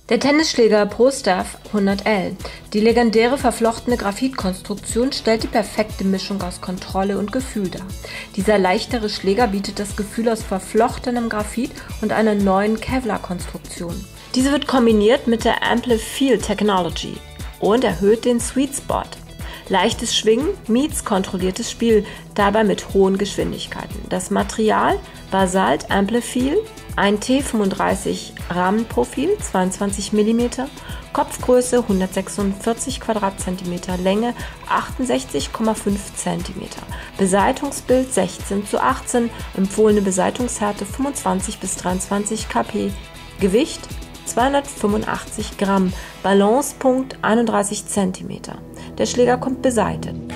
Der Tennisschläger ProStaff 100L. Die legendäre verflochtene Graphitkonstruktion stellt die perfekte Mischung aus Kontrolle und Gefühl dar. Dieser leichtere Schläger bietet das Gefühl aus verflochtenem Graphit und einer neuen Kevlar-Konstruktion. Diese wird kombiniert mit der Amplifil Technology und erhöht den Sweet Spot. Leichtes Schwingen meets kontrolliertes Spiel, dabei mit hohen Geschwindigkeiten. Das Material Basalt Amplifil, ein T35 Rahmenprofil, 22 mm, Kopfgröße 146 Quadratzentimeter, Länge 68,5 cm, Beseitungsbild 16:18, empfohlene Beseitungshärte 25 bis 23 kP, Gewicht 285 Gramm, Balancepunkt 31 cm. Der Schläger kommt beseitet.